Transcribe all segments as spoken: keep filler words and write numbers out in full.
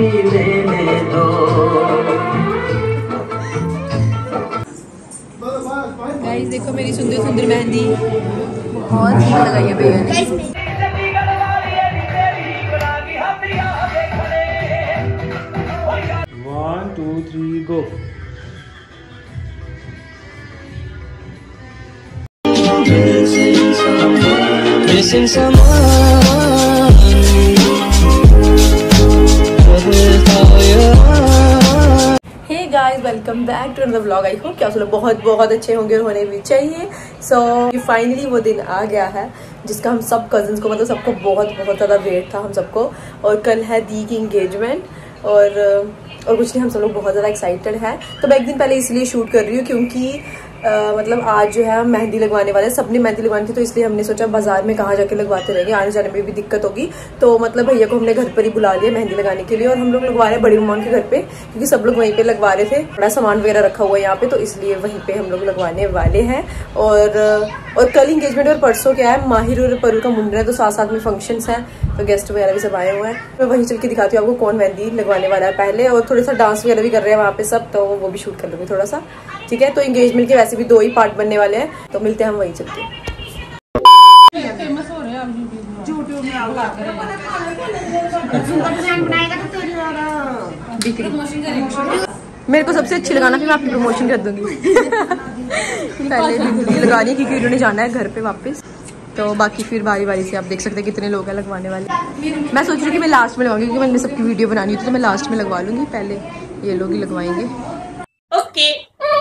भी लेने दो। गाइस देखो मेरी सुंदर सुंदर मेहंदी बहुत सुंदर लगाई है भैया ने। One two three go. Missing someone hey guys welcome back to another vlog. I hope क्या आप लोग बहुत बहुत अच्छे होंगे और होने भी चाहिए। सो so, फाइनली वो दिन आ गया है जिसका हम सब कजन्स को मतलब सबको बहुत बहुत ज़्यादा वेट था हम सबको। और कल है दी की इंगेजमेंट और और कुछ नहीं, हम सब लोग बहुत ज़्यादा एक्साइटेड हैं। तो मैं एक दिन पहले इसलिए शूट कर रही हूँ क्योंकि Uh, मतलब आज जो है हम मेहंदी लगवाने वाले हैं। सबने मेहंदी लगवानी थी तो इसलिए हमने सोचा बाजार में कहाँ जाके लगवाते रहेंगे, आने जाने में भी दिक्कत होगी। तो मतलब भैया को हमने घर पर ही बुला लिया मेहंदी लगाने के लिए और हम लोग लगवा रहे हैं बड़ी मम्मा के घर पे क्योंकि सब लोग वहीं पे लगवा रहे थे। बड़ा सामान वगैरह रखा हुआ है यहाँ पे तो इसलिए वहीं पे हम लोग लगवाने वाले हैं। और और कल इंगेजमेंट और परसों क्या है माहिर और परू का मुंडन है तो साथ साथ में फंक्शंस हैं तो गेस्ट वगैरह भी सब आए हुए हैं। मैं वहीं चल के दिखाती हूँ आपको कौन मेहंदी लगवाने वाला है पहले। और थोड़ा सा डांस वगैरह भी कर रहे हैं वहाँ पे सब, तो वो भी शूट कर लूँगी थोड़ा सा, ठीक है। तो एंगेजमेंट के वैसे भी दो ही पार्ट बनने वाले हैं तो मिलते हैं हम वहीं चलते। मेरे को सबसे अच्छी लगाना फिर मैं आपकी प्रमोशन कर दूंगी। पहले भी लगा रही है क्योंकि उन्होंने जाना है घर पे वापस, तो बाकी फिर बारी बारी से आप देख सकते हैं कितने लोग हैं लगवाने वाले। मैं सोच रही हूँ कि मैं लास्ट में लगाऊंगी क्योंकि मैंने सबकी वीडियो बनानी थी तो मैं लास्ट में लगवा लूंगी, पहले ये लोग ही लगवाएंगे। ओके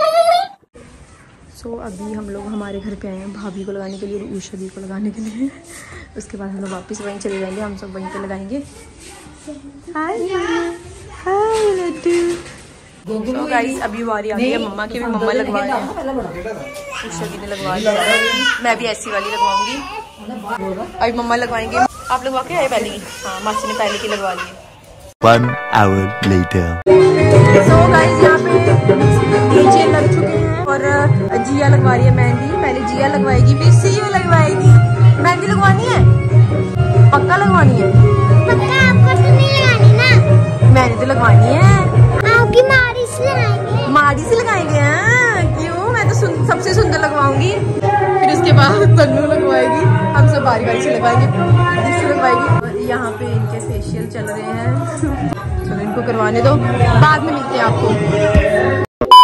सो so, अभी हम लोग हमारे घर पे आए हैं भाभी को लगाने के लिए और ऊषा दी को लगाने के लिए। उसके बाद हम लोग वापस वहीं चले जाएंगे, हम सब वहीं पे लगाएंगे। हाय हाय लड्डू। सो गाइस अभी वारी आ गई है मम्मा की, भी मम्मा लगवा रहे हैं, ऊषा दी ने लगवा लिया, मैं भी ऐसी वाली लगवाऊंगी। अभी मम्मा लगवाएंगे। आप लगवा के आए पहले की? हाँ मासी ने पहले की लगवा ली। One hour later. So guys यहाँ पे डीजे लग चुके हैं और जिया लगवा रही है मेहंदी। पहले जिया लगवाएगी फिर सीयू लगवाएगी। मेहंदी लगवानी है पक्का लगवानी है? पक्का आपको तो नहीं लगानी ना? मेहंदी तो लगवानी है। आपकी मारी से लगाएंगे। मारी से लगाएंगे? हाँ क्यों, मैं तो सुन, सबसे सुंदर लगवाऊंगी। फिर उसके बाद तन्नू लगवाएगी, हम सब बारी बारी से लगवाएंगे, जिससे लगवाएगी। यहाँ पे इनके फेशियल चल रहे हैं, चलो इनको करवाने दो, बाद में मिलते हैं आपको।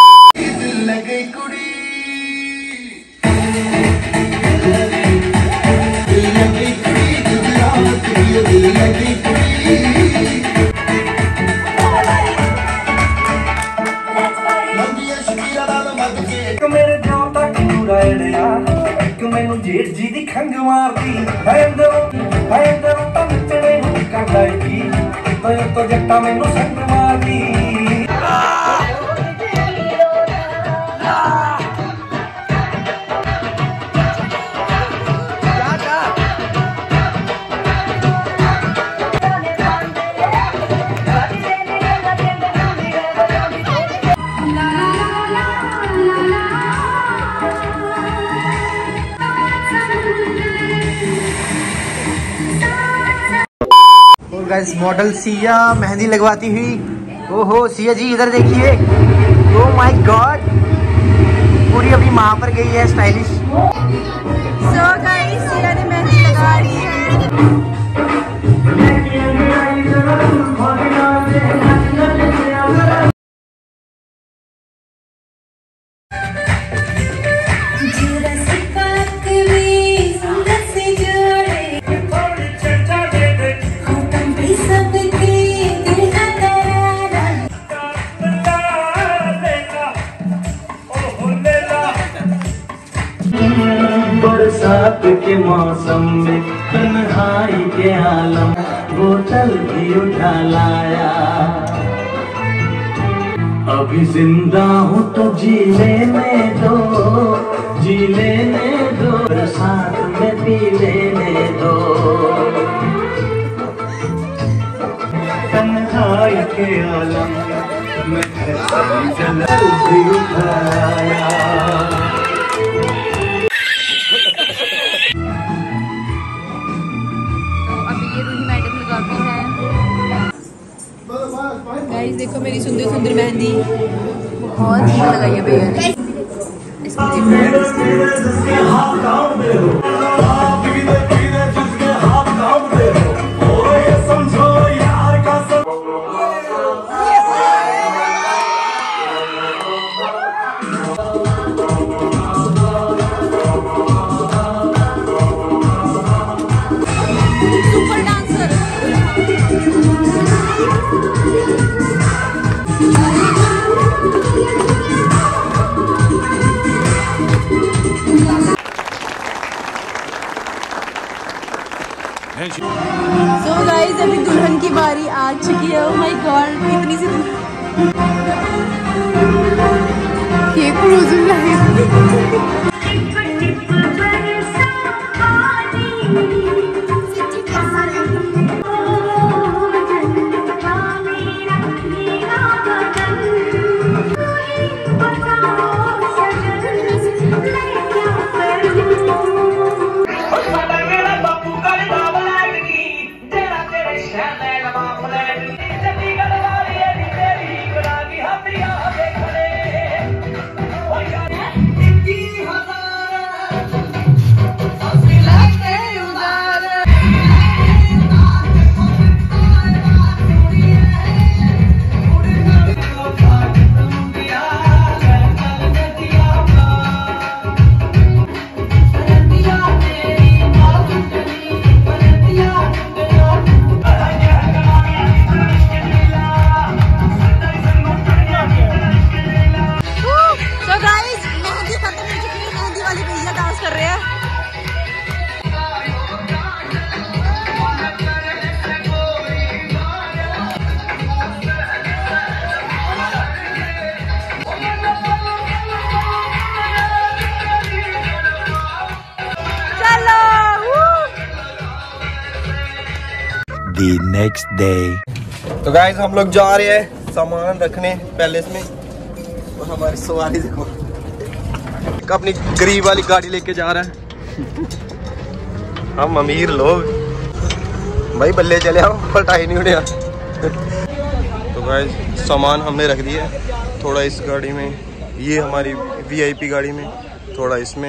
जेठ जी दी खंग मारदी हैंदो हैंदो तमचड़े हुक्का लाईदी तो तो जट्टा मैनू संग मारदी। गाइस मॉडल सिया मेहंदी लगवाती हुई। ओहो सिया जी इधर देखिए, ओह माय गॉड पूरी अभी वहां पर गई है स्टाइलिश। सो गाइस सिया ने मेहंदी लगा ली है। बरसात के मौसम में तन्हाई के आलम बोतल भी उठा लाया। अभी जिंदा हूँ तो जी लेने दो, जी लेने दो, बरसात में पी लेने दो। तन्हाई के आलम में बोतल भी उठाया। देखो मेरी सुंदर सुंदर मेहंदी बहुत ही लगाई है भैया ने। इसको सो गाइस अभी दुल्हन की बारी आ चुकी है। ओह माय गॉड कितनी सी केक फ्रोजन है। The next day. तो गाइस हम लोग जा रहे हैं सामान रखने पैलेस में और हमारी सवारी देखो अपनी गरीब वाली गाड़ी लेके जा रहा है। हम अमीर लोग भाई बल्ले चले आओ पलटा ही नहीं उड़े। तो गाइस सामान हमने रख दिया थोड़ा इस गाड़ी में, ये हमारी वीआईपी गाड़ी में, थोड़ा इसमें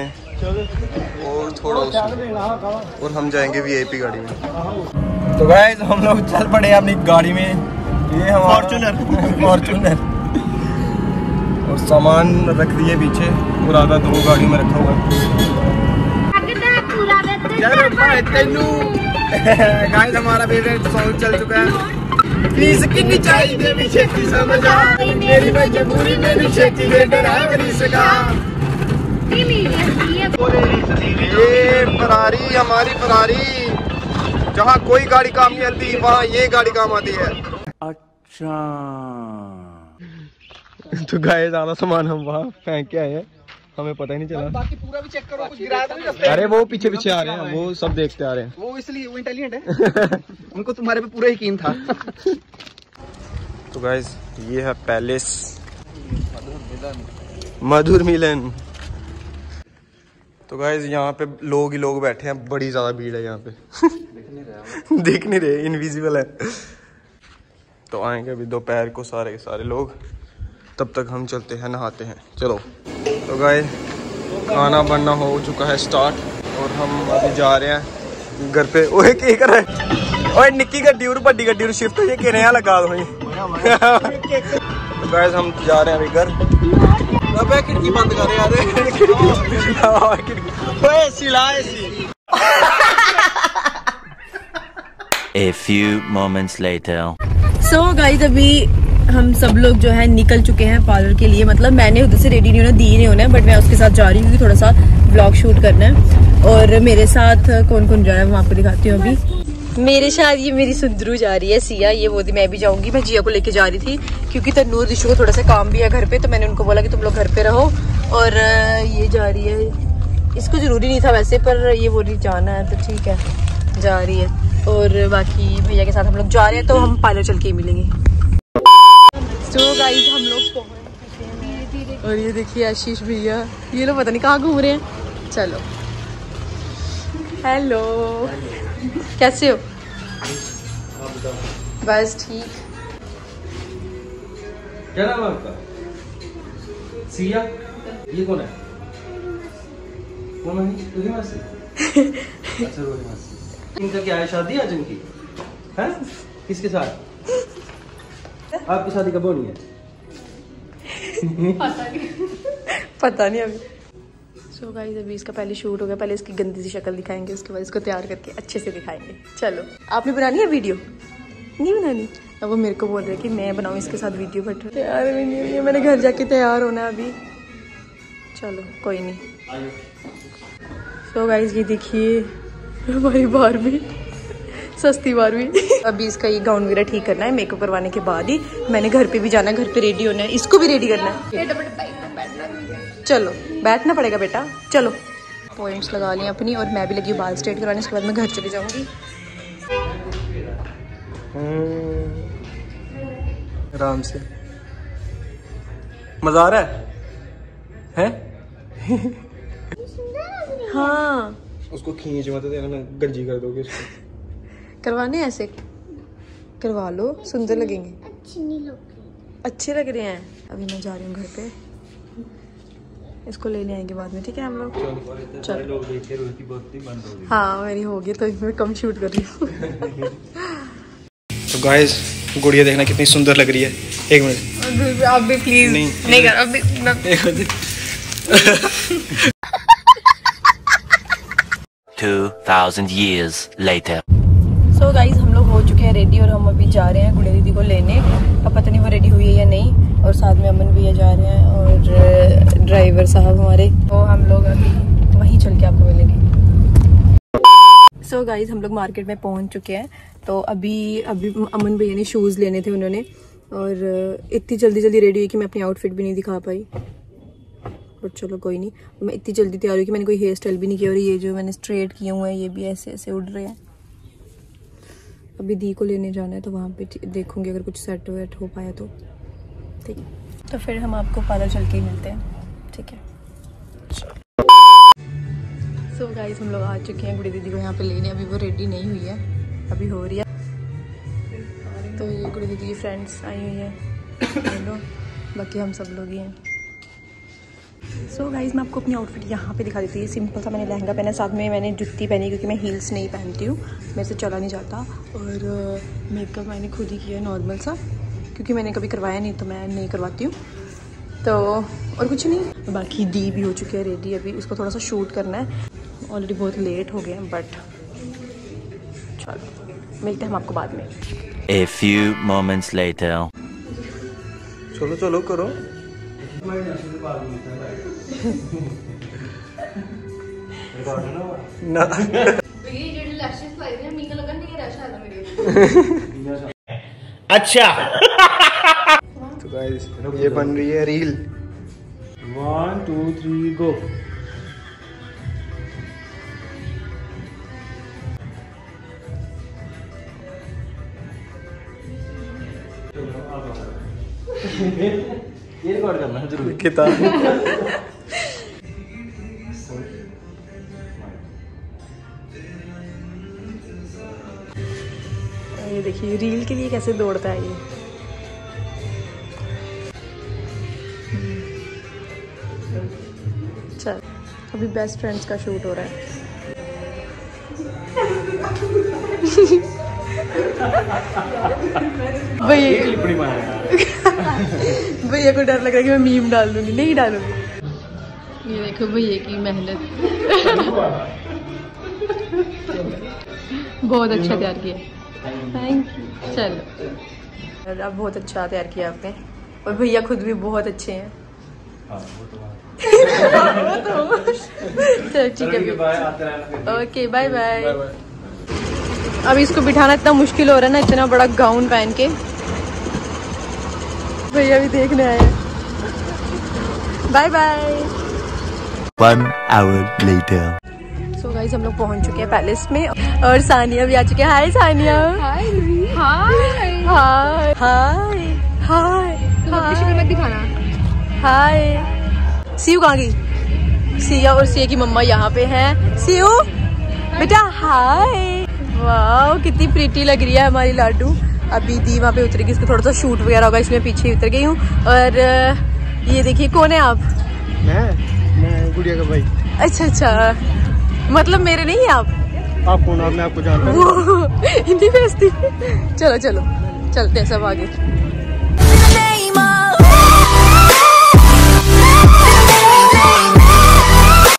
और थोड़ा उसमें, और हम जाएंगे वीआईपी गाड़ी में। तो गाइस हम लोग चल पड़े अपनी गाड़ी में, ये हमारा फॉर्च्यूनर फॉर्च्यूनर और सामान रख दिए पीछे और आधा दो गाड़ी में रखा हुआ है। गाइस हमारा फेवरेट सॉन्ग चल चुका है, प्लीज किन्नी चाहिए पीछे की समझ आ मेरी मजबूरी में भी खेती दे ड्राइवरी से कहा। ये फरारी हमारी फरारी, जहाँ कोई गाड़ी काम नहीं आती वहाँ ये गाड़ी काम आती है। अच्छा तो गाइस आधा सामान हम वहाँ फेंक के आए हैं, हमें पता ही नहीं चला। बाकी पूरा भी चेक करो, कुछ गिराया तो नहीं। अरे वो पीछे पीछे आ रहे हैं, वो सब देखते आ रहे हैं। वो इसलिए वो इंटेलिजेंट है उनको तुम्हारे पे पूरा यकीन था। तो गाइस ये है पैलेस मधुर मिलन। तो गाइस यहाँ पे लोग ही लोग बैठे हैं, बड़ी ज्यादा भीड़ है यहाँ पे। देख नहीं रहे, इनविजिबल है। तो आएंगे अभी दोपहर को सारे के सारे लोग, तब तक हम चलते हैं नहाते हैं। चलो तो गाइस खाना बनना हो चुका है स्टार्ट और हम अभी जा रहे हैं घर पे। ओए क्या कर रहे हैं? ओए निक्की गड्डी और बड़ी गड्डी और शिफ्ट ये कहने यहाँ लगा दो। तो गाइस हम जा रहे हैं अभी घर। अबे खिड़की बंद कर यार, ओए सिला ऐसी। A few moments later. So so, guys अभी हम सब लोग जो है निकल चुके हैं पार्लर के लिए। मतलब मैंने उधर से रेडी नहीं होना दी नहीं होना, बट मैं उसके साथ जा रही हूँ क्योंकि थोड़ा सा ब्लॉग शूट करना है। और मेरे साथ कौन कौन जा रहा है वो आपको दिखाती हूँ। अभी मेरे साथ ये मेरी सुंदरू जा रही है, सिया ये वो, मैं भी जाऊंगी। मैं जिया को लेके जा रही थी क्योंकि तन्नूर ऋषु को थोड़ा सा काम भी है घर पे, तो मैंने उनको बोला कि तुम लोग घर पे रहो। और ये जा रही है, इसको जरूरी नहीं था वैसे, पर ये बोल रही जाना है तो ठीक है जा रही है। और बाकी भैया के साथ हम लोग जा रहे हैं, तो हम पार्लर चल के ही मिलेंगे। तो गाइस हम लोग पहुंच चुके हैं और ये देखिए आशीष भैया, ये लोग पता नहीं कहाँ घूम रहे हैं। चलो हेलो, कैसे हो? बस ठीक। क्या नाम है आपका? सिया। ये कौन है? कौन है? रोही मासी। अच्छा रोही मासी। इनका क्या है, शादी आज इनकी? हैं? किसके साथ? आपकी शादी कब होनी है? पता नहीं पता नहीं अभी। सो गाइस अभी इसका पहले शूट हो गया, पहले इसकी गंदी सी शक्ल दिखाएंगे, उसके बाद इसको तैयार करके अच्छे से दिखाएंगे। चलो, आपने बनानी है वीडियो? नहीं बनानी? अब वो मेरे को बोल रहे हैं कि मैं बनाऊँ इसके साथ वीडियो, बट तैयार भी नहीं हुई है, मैंने घर जाके तैयार होना है अभी। चलो कोई नहीं। सो गाइस ये देखिए हमारी बारबी, सस्ती बारबी। अभी इसका ये गाउन वगैरह ठीक करना है, मेकअप करवाने के बाद ही मैंने घर पे भी जाना है, घर पे रेडी होना है, इसको भी रेडी करना है। चलो बैठना पड़ेगा बेटा, चलो। पॉइंट्स लगा ली अपनी और मैं भी लगी हूँ बाल स्ट्रेट करवाने, उसके बाद मैं घर चली जाऊंगी। आराम से। मजा आ रहा है? हैं? हाँ उसको खींच मत देना, गंजी कर दोगे उसको। करवाने ऐसे करवा लो, सुंदर लगेंगे। अच्छी नहीं लग रही। अच्छे लग रहे हैं। अभी मैं जा रही हूँ घर पे, इसको लेने आएंगे बाद में, ठीक है हम लोग? चलो। हाँ मेरी होगी तो मैं कम शूट कर रही हूँ। तो गाइस गुड़िया देखना कितनी सुंदर लग रही है। एक मिनट आप भी प्लीज नहीं, नहीं कर अभी। Two thousand years later. So guys हम लोग हो चुके हैं रेडी और हम अभी जा रहे हैं गुड़िया दीदी को लेने। अब पता नहीं वो रेडी हुई है या नहीं, और साथ में अमन भैया जा रहे हैं और ड्राइवर साहब हमारे, तो हम लोग अभी वहीं चल के आपको मिलेंगे। सो so गाइज हम लोग मार्केट में पहुंच चुके हैं, तो अभी अभी अमन भैया ने शूज़ लेने थे उन्होंने, और इतनी जल्दी जल्दी रेडी हुई कि मैं अपनी आउटफिट भी नहीं दिखा पाई, और चलो कोई नहीं। मैं इतनी जल्दी तैयार हुई कि मैंने कोई हेयर स्टाइल भी नहीं किया, और ये जो मैंने स्ट्रेट किए हुए हैं ये भी ऐसे ऐसे उड़ रहे हैं। अभी दी को लेने जाना है, तो वहाँ पे देखूंगी अगर कुछ सेट वेट हो पाया तो ठीक है, तो फिर हम आपको पार्लर चल के ही मिलते हैं, ठीक है? सो so गाइस हम लोग आ चुके हैं गुड़िया दीदी को यहाँ पे लेने। अभी वो रेडी नहीं हुई है, अभी हो रही है। तो ये गुड़िया दीदी की फ्रेंड्स आई हुई हैं, बाकी हम सब लोग ही हैं। सो so गाइज मैं आपको अपनी आउटफिट यहाँ पे दिखा देती हूँ। सिंपल सा मैंने लहंगा पहना, साथ में मैंने जुत्ती पहनी क्योंकि मैं हील्स नहीं पहनती हूँ, मेरे से चला नहीं जाता। और मेकअप मैंने खुद ही किया नॉर्मल सा, क्योंकि मैंने कभी करवाया नहीं तो मैं नहीं करवाती हूँ। तो और कुछ नहीं, बाकी दी भी हो चुकी है रेडी, अभी उसको थोड़ा सा शूट करना है, ऑलरेडी बहुत लेट हो गए हैं, बट चलो मिलते हैं हम आपको बाद में। A few moments later. चलो चलो करो। ना अच्छा। तो गाइस ये बन रही है reel. One two three go. ये रिकॉर्ड करना है जरूर। कितना ये देखिए रील के लिए कैसे दौड़ता है ये। चल अभी बेस्ट फ्रेंड्स का शूट हो रहा है। भैया भैया को डर लग रहा है कि मैं मीम डाल दूंगी, नहीं डालूंगी। ये देखो भैया की मेहनत। बहुत अच्छा तैयार किया, थैंक यू। चलो अब बहुत अच्छा तैयार किया आपने, और भैया खुद भी बहुत अच्छे हैं। चलो ठीक है, ओके बाय बाय। अब इसको बिठाना इतना मुश्किल हो रहा है ना, इतना बड़ा गाउन पहन के। भैया भी देखने आए हैं। Bye bye. One hour later. So guys हम लोग पहुंच चुके हैं पैलेस में, और सानिया भी आ चुके हैं। हाय सानिया। हाय हाय हाय हाय हाय मत दिखाना। हाय। सियू कहाँ गई? सिया और सिया की मम्मा यहाँ पे हैं। सियू बेटा हाय। वाह कितनी प्रीटी लग रही है हमारी लाडू। अभी दी वहाँ पे उतरेगी, इसको थोड़ा सा शूट वगैरह होगा, इसलिए पीछे उतर गई हूँ। और ये देखिए कौन है आप? मैं मैं गुड़िया का भाई। अच्छा अच्छा, मतलब मेरे नहीं है आप? आप कौन? आप मैं आपको जानता हूँ। वो हिंदी बेइज्जती। चलो चलो चलते हैं सब आगे।